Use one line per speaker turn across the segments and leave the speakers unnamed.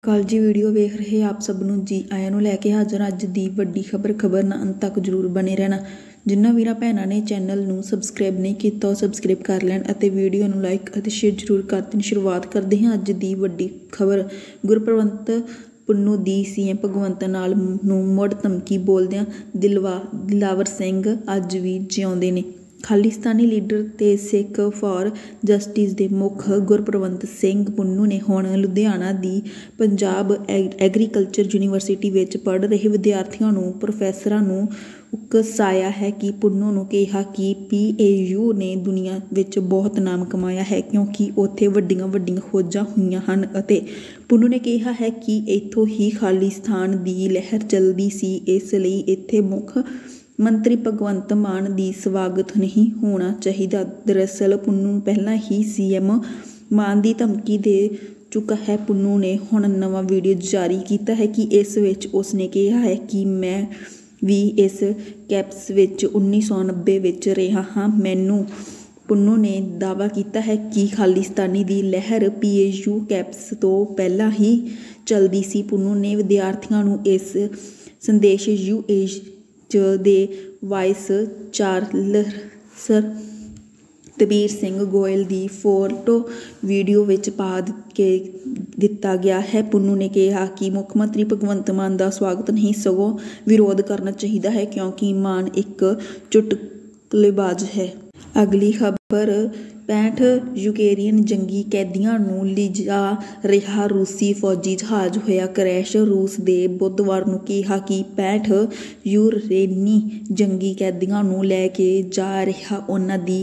ਕੱਲ੍ਹ ਜੀ ਵੀਡੀਓ ਵੇਖ ਰਹੇ ਆਪ ਸਭ ਨੂੰ ਜੀ ਆਇਆਂ ਨੂੰ ਲੈ ਕੇ ਹਾਜ਼ਰ ਅੱਜ ਦੀ ਵੱਡੀ ਖਬਰ ਨਾਲ ਅੰਤ ਤੱਕ ਜ਼ਰੂਰ ਬਣੇ ਰਹਿਣਾ। ਜਿਨ੍ਹਾਂ ਵੀਰਾਂ ਭੈਣਾਂ ਨੇ ਚੈਨਲ ਨੂੰ ਸਬਸਕ੍ਰਾਈਬ ਨਹੀਂ ਕੀਤਾ ਉਹ ਸਬਸਕ੍ਰਾਈਬ ਕਰ ਲੈਣ ਅਤੇ ਵੀਡੀਓ ਨੂੰ ਲਾਈਕ ਅਤੇ ਸ਼ੇਅਰ ਜ਼ਰੂਰ ਕਰ ਦੇਣ। ਸ਼ੁਰੂਆਤ ਕਰਦੇ ਹਾਂ ਅੱਜ ਦੀ ਵੱਡੀ ਖਬਰ। ਗੁਰਪ੍ਰਵੰਤ ਪੁੰਨੂ ਦੀ ਸੀਐਮ ਭਗਵੰਤ ਮਾਨ ਨੂੰ ਮੁੜ ਧਮਕੀ ਬੋਲਦਿਆਂ ਦਿਲਾਵਰ ਸਿੰਘ ਅੱਜ ਵੀ ਜਿਉਂਦੇ ਨੇ। ਖਾਲਿਸਤਾਨੀ ਲੀਡਰ ਤੇ ਸਿੱਖ ਫਾਰ ਜਸਟਿਸ ਦੇ ਮੁੱਖ ਗੁਰਪ੍ਰਵੰਤ ਸਿੰਘ ਪੁੰਨੂ ਨੇ ਹੁਣ ਲੁਧਿਆਣਾ ਦੀ ਪੰਜਾਬ ਐਗਰੀਕਲਚਰ ਯੂਨੀਵਰਸਿਟੀ ਵਿੱਚ ਪੜ੍ਹ ਰਹੇ ਵਿਦਿਆਰਥੀਆਂ ਨੂੰ ਪ੍ਰੋਫੈਸਰਾਂ ਨੂੰ ਉਕਸਾਇਆ ਹੈ ਕਿ ਪੁੰਨੂ ਨੂੰ ਕਿਹਾ ਕਿ PAU ਨੇ ਦੁਨੀਆ ਵਿੱਚ ਬਹੁਤ ਨਾਮ ਕਮਾਇਆ ਹੈ ਕਿਉਂਕਿ ਉੱਥੇ ਵੱਡੀਆਂ ਖੋਜਾਂ ਹੋਈਆਂ ਹਨ ਅਤੇ ਪੁੰਨੂ ਨੇ ਕਿਹਾ ਹੈ ਕਿ ਇੱਥੋਂ ਹੀ ਖਾਲਿਸਤਾਨ ਦੀ ਲਹਿਰ ਚੱਲਦੀ ਸੀ, ਇਸ ਲਈ ਇੱਥੇ ਮੁੱਖ ਮੰਤਰੀ ਭਗਵੰਤ ਮਾਨ ਦੀ ਸਵਾਗਤ ਨਹੀਂ ਹੋਣਾ ਚਾਹੀਦਾ। ਦਰਅਸਲ ਪੁੰਨੂ ਪਹਿਲਾਂ ਹੀ CM ਮਾਨ ਦੀ ਧਮਕੀ ਦੇ ਚੁੱਕਾ ਹੈ। ਪੁੰਨੂ ਨੇ ਹੁਣ ਨਵਾਂ ਵੀਡੀਓ ਜਾਰੀ ਕੀਤਾ ਹੈ ਕਿ ਇਸ ਵਿੱਚ ਉਸਨੇ ਕਿਹਾ ਹੈ ਕਿ ਮੈਂ ਵੀ ਇਸ ਕੈਂਪਸ ਵਿੱਚ 1990 ਵਿੱਚ ਰਿਹਾ ਹਾਂ। ਪੁੰਨੂ ਨੇ ਦਾਅਵਾ ਕੀਤਾ ਹੈ ਕਿ ਖਾਲਿਸਤਾਨੀ ਦੀ ਲਹਿਰ PAU ਕੈਂਪਸ ਤੋਂ ਪਹਿਲਾਂ ਹੀ ਚੱਲਦੀ ਸੀ। ਪੁੰਨੂ ਨੇ ਵਿਦਿਆਰਥੀਆਂ ਨੂੰ ਇਸ ਸੰਦੇਸ਼ UH ਦੇ ਵਾਈਸ ਚਾਂਸਲਰ ਤਬੀਰ ਸਿੰਘ ਗੋਇਲ ਦੀ ਫੋਟੋ ਵੀਡੀਓ ਵਿੱਚ ਪਾ ਕੇ ਦਿੱਤਾ ਗਿਆ ਹੈ। ਪੁੰਨੂ ਨੇ ਕਿਹਾ ਕਿ ਮੁੱਖ ਮੰਤਰੀ ਭਗਵੰਤ ਮਾਨ ਦਾ ਸਵਾਗਤ ਨਹੀਂ ਸਗੋਂ ਵਿਰੋਧ ਕਰਨਾ ਚਾਹੀਦਾ ਹੈ ਕਿਉਂਕਿ ਮਾਨ ਇੱਕ ਚੁਟਕਲੇਬਾਜ਼ ਹੈ। ਅਗਲੀ ਖਬਰ 65 ਯੂਕਰੇਨੀਅਨ ਜੰਗੀ ਕੈਦੀਆਂ ਨੂੰ ਲਿਜਾ ਰਿਹਾ ਰੂਸੀ ਫੌਜੀ ਜਹਾਜ਼ ਹੋਇਆ ਕਰੈਸ਼। ਰੂਸ ਦੇ ਬੁੱਧਵਾਰ ਨੂੰ ਕਿਹਾ ਕਿ 65 ਯੂਕਰੇਨੀ ਜੰਗੀ ਕੈਦੀਆਂ ਨੂੰ ਲੈ ਕੇ ਜਾ ਰਿਹਾ ਉਹਨਾਂ ਦੀ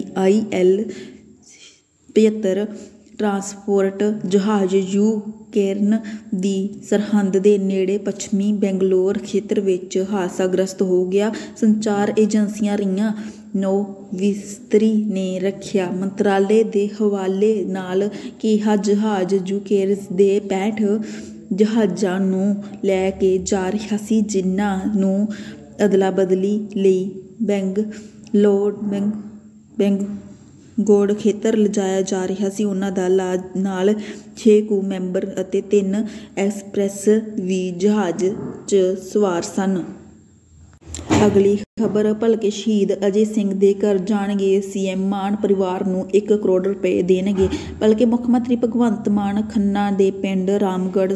IL-75 ਟਰਾਂਸਪੋਰਟ ਜਹਾਜ਼ ਯੂਕਰੇਨ ਦੀ ਸਰਹੱਦ ਦੇ ਨੇੜੇ ਪੱਛਮੀ ਬੰਗਲੌਰ ਖੇਤਰ ਵਿੱਚ ਹਾਦਸਾਗ੍ਰਸਤ ਹੋ ਗਿਆ। ਸੰਚਾਰ ਏਜੰਸੀਆਂ ਰਹੀਆਂ ਨੋਵੋਸਤਰੀ ਨੇ ਰੱਖਿਆ ਮੰਤਰਾਲੇ ਦੇ ਹਵਾਲੇ ਨਾਲ ਕਿਹਾ ਜਹਾਜ਼ ਯੂਕਰੇਨ ਦੇ 65 ਜਹਾਜ਼ਾਂ ਨੂੰ ਲੈ ਕੇ ਜਾ ਰਿਹਾ ਸੀ ਜਿਨ੍ਹਾਂ ਨੂੰ ਅਦਲਾ-ਬਦਲੀ ਲਈ ਬੈਂਗਲੌਰ ਖੇਤਰ ਲਿਜਾਇਆ ਜਾ ਰਿਹਾ ਸੀ। ਉਹਨਾਂ ਦਾ ਨਾਲ 6 ਕਰੂ ਮੈਂਬਰ ਅਤੇ 3 ਐਕਸਪ੍ਰੈਸ ਵੀ ਜਹਾਜ਼ 'ਚ ਸਵਾਰ ਸਨ। ਅਗਲੀ ਖਬਰ ਭਲਕੇ ਸ਼ਹੀਦ ਅਜੇ ਸਿੰਘ ਦੇ ਘਰ ਜਾਣਗੇ CM ਮਾਨ ਪਰਿਵਾਰ ਨੂੰ 1 ਕਰੋੜ ਰੁਪਏ ਦੇਣਗੇ। ਭਲਕੇ ਮੁੱਖ ਮੰਤਰੀ ਭਗਵੰਤ ਮਾਨ ਖੰਨਾ ਦੇ ਪਿੰਡ ਰਾਮਗੜ੍ਹ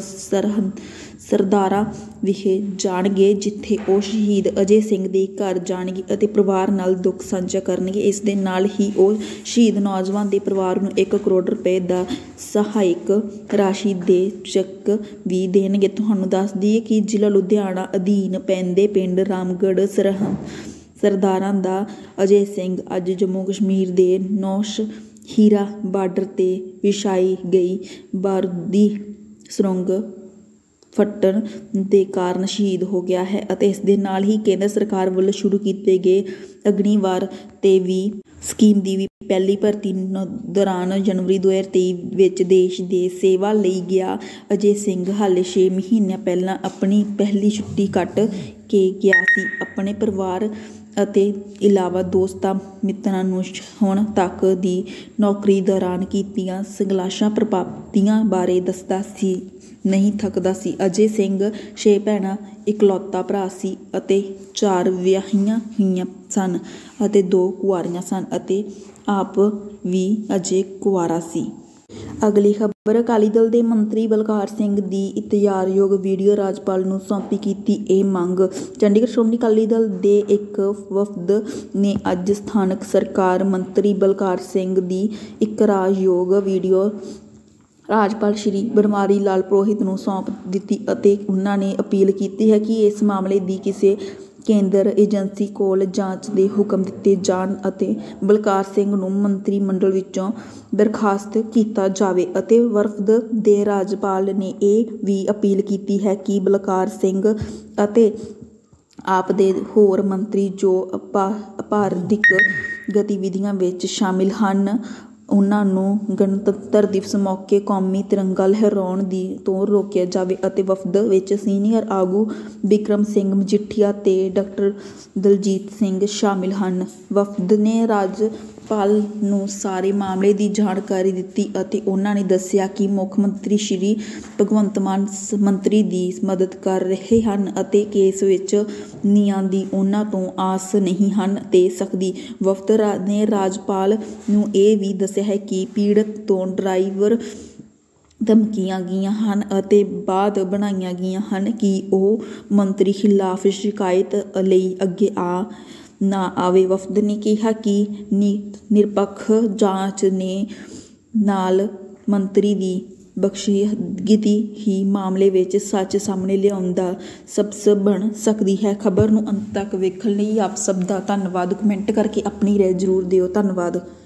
ਸਰਦਾਰਾ ਵਿਖੇ ਜਾਣਗੇ ਜਿੱਥੇ ਉਹ ਸ਼ਹੀਦ ਅਜੇ ਸਿੰਘ ਦੇ ਘਰ ਜਾਣਗੇ ਅਤੇ ਪਰਿਵਾਰ ਨਾਲ ਦੁੱਖ ਸਾਂਝਾ ਕਰਨਗੇ। ਇਸ ਦੇ ਨਾਲ ਹੀ ਉਹ ਸ਼ਹੀਦ ਨੌਜਵਾਨ ਦੇ ਪਰਿਵਾਰ ਨੂੰ 1 ਕਰੋੜ ਰੁਪਏ ਦਾ ਸਹਾਇਕ ਰਾਸ਼ੀ ਦੇ ਚੈੱਕ ਵੀ ਦੇਣਗੇ। ਤੁਹਾਨੂੰ ਦੱਸ ਦਈਏ ਕਿ ਜ਼ਿਲ੍ਹਾ ਲੁਧਿਆਣਾ ਅਧੀਨ ਪੈਂਦੇ ਪਿੰਡ ਰਾਮਗੜ੍ਹ ਸਰਦਾਰਾਂ ਦਾ ਅਜੇ ਸਿੰਘ ਅੱਜ ਜੰਮੂ ਕਸ਼ਮੀਰ ਦੇ ਨੌਸ਼ਹਿਰਾ ਬਾਰਡਰ ਤੇ ਵਿਛਾਈ ਗਈ ਬਾਰੂਦੀ ਸੁਰੰਗ ਫਟਣ ਦੇ ਕਾਰਨ ਸ਼ਹੀਦ ਹੋ ਗਿਆ ਹੈ ਅਤੇ ਇਸ ਦੇ ਨਾਲ ਹੀ ਕੇਂਦਰ ਸਰਕਾਰ ਵੱਲੋਂ ਸ਼ੁਰੂ ਕੀਤੇ ਗਏ ਅਗਨੀਵਾਰ ਤੇ ਵੀ ਸਕੀਮ ਦੀ ਵੀ ਪਹਿਲੀ ਭਰਤੀ ਦੌਰਾਨ ਜਨਵਰੀ 2023 ਵਿੱਚ ਦੇਸ਼ ਦੇ ਸੇਵਾ ਲਈ ਗਿਆ ਅਜੇ ਸਿੰਘ ਹਾਲੇ 6 ਮਹੀਨਿਆਂ ਪਹਿਲਾਂ ਆਪਣੀ ਪਹਿਲੀ ਛੁੱਟੀ ਕੱਟ ਕੇ ਗਿਆ ਸੀ। ਆਪਣੇ ਪਰਿਵਾਰ ਅਤੇ ਇਲਾਵਾ ਦੋਸਤਾਂ ਮਿੱਤਰਾਂ ਨੂੰ ਹੁਣ ਤੱਕ ਦੀ ਨੌਕਰੀ ਦੌਰਾਨ ਕੀਤੀਆਂ ਸੰਘਰਸ਼ਾਂ ਪ੍ਰਾਪਤੀਆਂ ਬਾਰੇ ਦੱਸਦਾ ਸੀ ਨਹੀਂ ਥੱਕਦਾ ਸੀ। ਅਜੇ ਸਿੰਘ 6 ਭੈਣਾਂ ਇਕਲੌਤਾ ਭਰਾ ਸੀ ਅਤੇ 4 ਵਿਆਹੀਆਂ ਹੋਈਆਂ ਸਨ ਅਤੇ 2 ਕੁਆਰੀਆਂ ਸਨ ਅਤੇ ਆਪ ਵੀ ਅਜੇ ਕੁਆਰਾ ਸੀ। ਅਗਲੀ ਖਬਰ ਅਕਾਲੀ ਦਲ ਦੇ ਮੰਤਰੀ ਬਲਕਾਰ ਸਿੰਘ ਦੀ ਇਤਿਹਾਸਯੋਗ ਵੀਡੀਓ ਰਾਜਪਾਲ ਨੂੰ ਸੌਂਪੀ ਕੀਤੀ ਇਹ ਮੰਗ। ਚੰਡੀਗੜ੍ਹ ਸ਼੍ਰੋਮਣੀ ਅਕਾਲੀ ਦਲ ਦੇ ਇੱਕ ਵਫਦ ਨੇ ਅੱਜ ਸਥਾਨਕ ਸਰਕਾਰ ਮੰਤਰੀ ਬਲਕਾਰ ਸਿੰਘ ਦੀ ਇਤਿਹਾਸਯੋਗ ਵੀਡੀਓ ਰਾਜਪਾਲ ਸ਼੍ਰੀ ਬਨਵਾਰੀ ਲਾਲ ਪੁਰੋਹਿਤ ਨੂੰ ਸੌਂਪ ਦਿੱਤੀ ਅਤੇ ਉਹਨਾਂ ਨੇ ਅਪੀਲ ਕੀਤੀ ਹੈ ਕਿ ਇਸ ਮਾਮਲੇ ਦੀ ਕਿਸੇ ਕੇਂਦਰ ਏਜੰਸੀ ਕੋਲ ਜਾਂਚ ਦੇ ਹੁਕਮ ਦਿੱਤੇ ਜਾਣ ਅਤੇ ਬਲਕਾਰ ਸਿੰਘ ਨੂੰ ਮੰਤਰੀ ਮੰਡਲ ਵਿੱਚੋਂ ਬਰਖਾਸਤ ਕੀਤਾ ਜਾਵੇ ਅਤੇ ਵਫਦ ਦੇ ਰਾਜਪਾਲ ਨੇ ਇਹ ਵੀ ਅਪੀਲ ਕੀਤੀ ਹੈ ਕਿ ਬਲਕਾਰ ਸਿੰਘ ਅਤੇ ਆਪ ਦੇ ਹੋਰ ਮੰਤਰੀ ਜੋ ਅਪਰਾਧਿਕ ਗਤੀਵਿਧੀਆਂ ਵਿੱਚ ਸ਼ਾਮਿਲ ਹਨ ਉਹਨਾਂ ਨੂੰ ਗਣਤੰਤਰ ਦਿਵਸ ਮੌਕੇ ਕੌਮੀ ਤਿਰੰਗਾ ਲਹਿਰਾਉਣ ਤੋਂ ਰੋਕਿਆ ਜਾਵੇ ਅਤੇ ਵਫਦ ਵਿੱਚ ਸੀਨੀਅਰ ਆਗੂ ਬਿਕਰਮ ਸਿੰਘ ਮਜੀਠੀਆ ਤੇ ਡਾਕਟਰ ਦਲਜੀਤ ਸਿੰਘ ਸ਼ਾਮਿਲ ਹਨ। ਵਫਦ ਨੇ ਰਾਜਪਾਲ ਨੂੰ ਸਾਰੇ ਮਾਮਲੇ ਦੀ ਜਾਣਕਾਰੀ ਦਿੱਤੀ ਅਤੇ ਉਹਨਾਂ ਨੇ ਦੱਸਿਆ ਕਿ ਮੁੱਖ ਮੰਤਰੀ ਸ਼੍ਰੀ ਭਗਵੰਤ ਮਾਨ ਮੰਤਰੀ ਦੀ ਮਦਦ ਕਰ ਰਹੇ ਹਨ ਅਤੇ ਕੇਸ ਵਿੱਚ ਨਿਆਂ ਦੀ ਉਹਨਾਂ ਤੋਂ ਆਸ ਨਹੀਂ ਹਨ ਤੇ ਸਕਦੀ। ਵਫਦ ਨੇ ਰਾਜਪਾਲ ਨੂੰ ਇਹ ਵੀ ਦੱਸਿਆ ਹੈ ਕਿ ਪੀੜਤ ਤੋਂ ਡਰਾਈਵਰ ਧਮਕੀਆਂ ਗਈਆਂ ਹਨ ਅਤੇ ਬਾਅਦ ਬਣਾਈਆਂ ਗਈਆਂ ਹਨ ਕਿ ਉਹ ਮੰਤਰੀ ਖਿਲਾਫ ਸ਼ਿਕਾਇਤ ਲਈ ਅੱਗੇ ਨਾ ਆਵੇ। ਵਫਦ ਨੇ ਕਿਹਾ ਕਿ ਨਿਰਪੱਖ ਜਾਂਚ ਨੇ ਨਾਲ ਮੰਤਰੀ ਦੀ ਬਖਸ਼ੀਦਗੀ ਹੀ ਮਾਮਲੇ ਵਿੱਚ ਸੱਚ ਸਾਹਮਣੇ ਲਿਆਉਣ ਦਾ ਸਬਬ ਬਣ ਸਕਦੀ ਹੈ। ਖਬਰ ਨੂੰ ਅੰਤ ਤੱਕ ਵੇਖਣ ਲਈ ਆਪ ਸਭ ਦਾ ਧੰਨਵਾਦ। ਕਮੈਂਟ ਕਰਕੇ ਆਪਣੀ ਰਾਏ ਜ਼ਰੂਰ ਦਿਓ। ਧੰਨਵਾਦ।